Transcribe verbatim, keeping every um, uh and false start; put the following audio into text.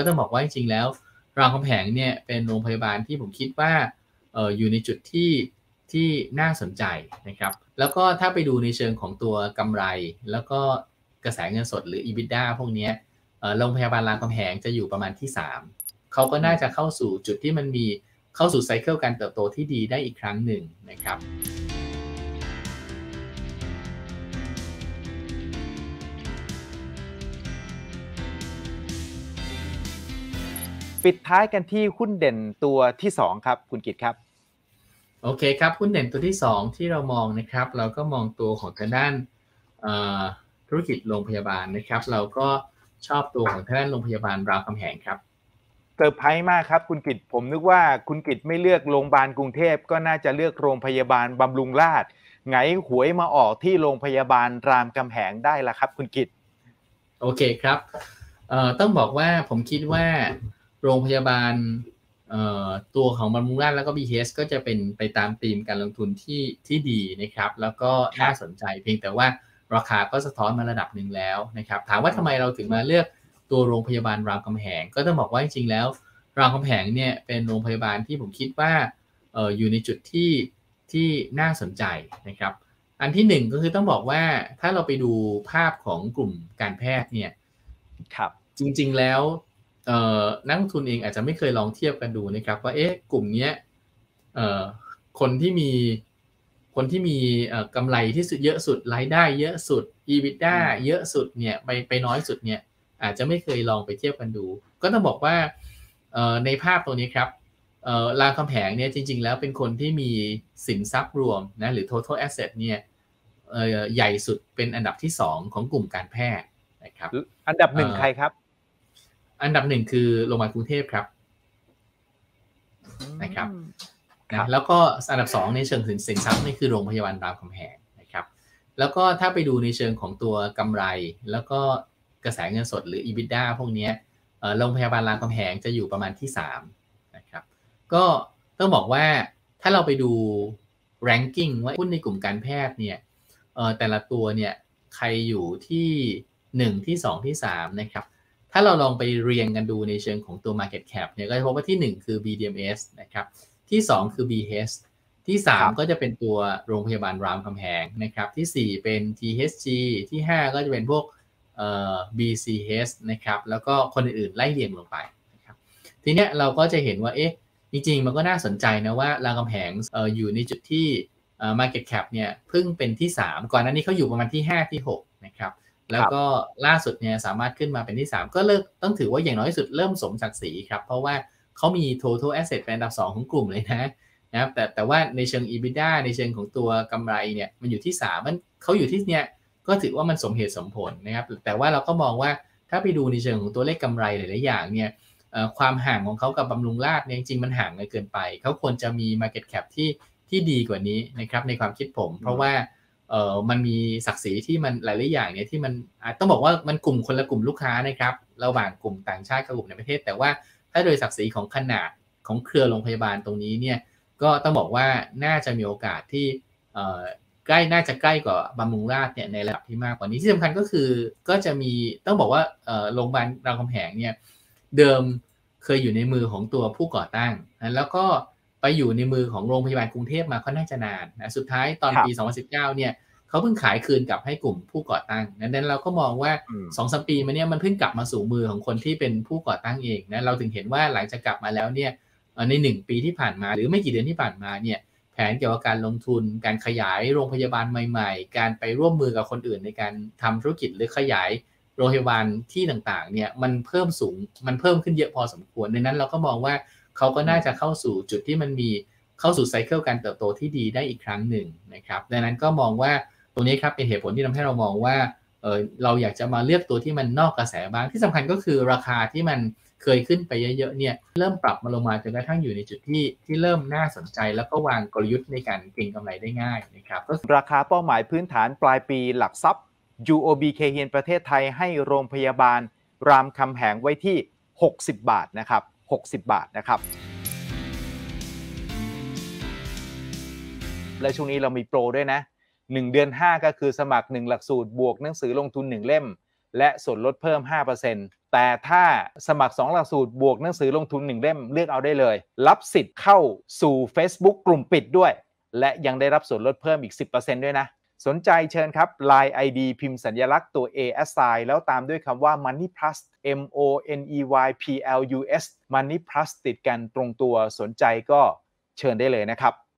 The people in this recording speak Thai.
ต้องบอกว่าจริงๆแล้วรามคำแหงเนี่ยเป็นโรงพยาบาลที่ผมคิดว่าเอ่ออยู่ในจุดที่ที่น่าสนใจนะครับแล้วก็ถ้าไปดูในเชิงของตัวกำไรแล้วก็กระแสเงินสดหรือ อี บี ไอ ดี เอ พวกเนี้ยเอ่อโรงพยาบาลรามคำแหงจะอยู่ประมาณที่สามเขาก็น่าจะเข้าสู่จุดที่มันมีเข้าสู่ไซเคิลการเติบโตที่ดีได้อีกครั้งหนึ่งนะครับปิดท้ายกันที่หุ้นเด่นตัวที่สองครับคุณกิตครับโอเคครับหุ้นเด่นตัวที่สองที่เรามองนะครับเราก็มองตัวของทางด้านธุรกิจโรงพยาบาลนะครับเราก็ชอบตัวของทางด้านโรงพยาบาลรามคำแหงครับเซอร์ไพรส์มากครับคุณกิตผมนึกว่าคุณกิตไม่เลือกโรงพยาบาลกรุงเทพก็น่าจะเลือกโรงพยาบาลบำรุงราษฎร์ไงหวยมาออกที่โรงพยาบาลรามคำแหงได้ละครับคุณกิตโอเคครับเอ่อต้องบอกว่าผมคิดว่าโรงพยาบาลเอ่อตัวของบำรุงราษฎร์แล้วก็ บี ที เอส ก็จะเป็นไปตามธีมการลงทุนที่ที่ดีนะครับแล้วก็น่าสนใจเพียงแต่ว่าราคาก็สะท้อนมาระดับหนึ่งแล้วนะครับถามว่าทำไมเราถึงมาเลือกตัวโรงพยาบาลรามคำแหงก็ต้องบอกว่าจริงๆแล้วรามคำแหงเนี่ยเป็นโรงพยาบาลที่ผมคิดว่าเอ่ออยู่ในจุดที่ที่น่าสนใจนะครับอันที่หนึ่งก็คือต้องบอกว่าถ้าเราไปดูภาพของกลุ่มการแพทย์เนี่ยครับจริงๆแล้วเอ่อนักลงทุนเองอาจจะไม่เคยลองเทียบกันดูนะครับว่าเอ๊ะกลุ่มเนี้ยเอ่อคนที่มีคนที่มีเอ่อกำไรที่สุดเยอะสุดรายได้เยอะสุด อี บี ไอ ดี เอ เยอะสุดเนี่ยไปไปน้อยสุดเนี่ยอาจจะไม่เคยลองไปเทียบกันดูก็ต้องบอกว่าเอ่อในภาพตรงนี้ครับเอ่อรามคำแหงเนี่ยจริงๆแล้วเป็นคนที่มีสินทรัพย์รวมนะหรือ total asset เนี่ยเอ่อใหญ่สุดเป็นอันดับที่สองของกลุ่มการแพทย์นะครับอันดับหนึ่งใครครับอันดับหนึ่งคือโรงพยาบาลกรุงเทพครับนะครับนะแล้วก็อันดับสองในเชิงสินทรัพย์นี่คือโรงพยาบาลรามคำแหงนะครับแล้วก็ถ้าไปดูในเชิงของตัวกำไรแล้วก็กระแสเงินสดหรือ อี บี ไอ ดี เอ พวกนี้โรงพยาบาลรามคำแหงจะอยู่ประมาณที่สามนะครับก็ต้องบอกว่าถ้าเราไปดู ranking ว่าหุ้นในกลุ่มการแพทย์เนี่ยแต่ละตัวเนี่ยใครอยู่ที่หนึ่งที่สองที่สามนะครับถ้าเราลองไปเรียงกันดูในเชิงของตัว market cap เนี่ยก็จะพบว่าที่หนึ่งคือ บี ดี เอ็ม เอส นะครับที่สองคือ บี เอช ที่สามก็จะเป็นตัวโรงพยาบาลรามคำแหงนะครับที่สี่เป็น ที เอช จี ที่ห้าก็จะเป็นพวกเอ่อ บี ซี เอช นะครับแล้วก็คนอื่นๆไล่เรียงลงไปนะครับทีเนี้ยเราก็จะเห็นว่าเอ๊ะจริงๆมันก็น่าสนใจนะว่ารามคำแหงเอ่ออยู่ในจุดที่เอ่อ market cap เนี่ยเพิ่งเป็นที่สามก่อนหน้านี้เขาอยู่ประมาณที่ห้าที่หกนะครับแล้วก็ล่าสุดเนี่ยสามารถขึ้นมาเป็นที่สามก็เลิกต้องถือว่าอย่างน้อยที่สุดเริ่มสมศักดิ์ศรีครับเพราะว่าเขามี total asset เป็นอันดับสองของกลุ่มเลยนะนะครับแต่แต่ว่าในเชิง อี บี ไอ ดี เอ ในเชิงของตัวกำไรเนี่ยมันอยู่ที่สามมันเขาอยู่ที่เนี่ยก็ถือว่ามันสมเหตุสมผลนะครับแต่ว่าเราก็มองว่าถ้าไปดูในเชิงของตัวเลขกำไรหลายๆอย่างเนี่ยความห่างของเขากับบำรุงราษฎร์เนี่ยจริงๆมันห่างเกินไปเขาควรจะมี market cap ที่ที่ดีกว่านี้นะครับในความคิดผมเพราะว่าเอ่อมันมีศักดิ์ศรีที่มันหลายๆอย่างเนี่ยที่มันต้องบอกว่ามันกลุ่มคนละกลุ่มลูกค้านะครับระหว่างกลุ่มต่างชาติกับกลุ่มในประเทศแต่ว่าถ้าโดยศักดิ์ศรีของขนาดของเครือโรงพยาบาลตรงนี้เนี่ยก็ต้องบอกว่าน่าจะมีโอกาสที่เอ่อใกล้น่าจะใกล้กว่าบำรุงราษฎร์เนี่ยในระดับที่มากกว่านี้ที่สำคัญก็คือก็จะมีต้องบอกว่าเอ่อโรงพยาบาลรามคำแหงเนี่ยเดิมเคยอยู่ในมือของตัวผู้ก่อตั้งนะแล้วก็ไปอยู่ในมือของโรงพยาบาลกรุงเทพมาค่อนข้างจะนานนะสุดท้ายตอนปีสองพันสิบเก้าเนี่ยเขาเพิ่งขายคืนกลับให้กลุ่มผู้ก่อตั้งดังนั้นเราก็มองว่า สองถึงสาม ปีมาเนี่ยมันเพิ่งกลับมาสู่มือของคนที่เป็นผู้ก่อตั้งเองนะเราถึงเห็นว่าหลังจากกลับมาแล้วเนี่ยในหนึ่งปีที่ผ่านมาหรือไม่กี่เดือนที่ผ่านมาเนี่ยแผนเกี่ยวกับการลงทุนการขยายโรงพยาบาลใหม่ๆการไปร่วมมือกับคนอื่นในการทำธุรกิจหรือขยายโรงพยาบาลที่ต่างๆเนี่ยมันเพิ่มสูงมันเพิ่มขึ้นเยอะพอสมควรดังนั้นเราก็มองว่าเขาก็น่าจะเข้าสู่จุดที่มันมีเข้าสู่ไซเคิลการเติบโตที่ดีได้อีกครั้งหนึ่งนะครับดังนั้นก็มองว่าตรงนี้ครับเป็นเหตุผลที่ทำให้เรามองว่าเออเราอยากจะมาเลือกตัวที่มันนอกกระแสบ้างที่สำคัญก็คือราคาที่มันเคยขึ้นไปเยอะๆเนี่ยเริ่มปรับมาลงมาจนกระทั่งอยู่ในจุดที่ที่เริ่มน่าสนใจแล้วก็วางกลยุทธ์ในการเก็งกำไรได้ง่ายนะครับก็ราคาเป้าหมายพื้นฐานปลายปีหลักทรัพย์ ยู โอ บี เค เฮียนประเทศไทยให้โรงพยาบาลรามคำแหงไว้ที่หกสิบบาทนะครับหกสิบบาทนะครับและช่วงนี้เรามีโปรด้วยนะหนึ่งเดือนห้าก็คือสมัครหนึ่งหลักสูตรบวกหนังสือลงทุนหนึ่งเล่มและส่วนลดเพิ่ม ห้าเปอร์เซ็นต์แต่ถ้าสมัครสองหลักสูตรบวกหนังสือลงทุนหนึ่งเล่มเลือกเอาได้เลยรับสิทธิ์เข้าสู่ Facebook กลุ่มปิดด้วยและยังได้รับส่วนลดเพิ่มอีก สิบเปอร์เซ็นต์ ด้วยนะสนใจเชิญครับ ไลน์ ไอ ดี พิมพ์สัญลักษณ์ตัว A assign แล้วตามด้วยคำว่า Money Plus M O N E Y P L U S Money Plus ติดกันตรงตัวสนใจก็เชิญได้เลยนะครับ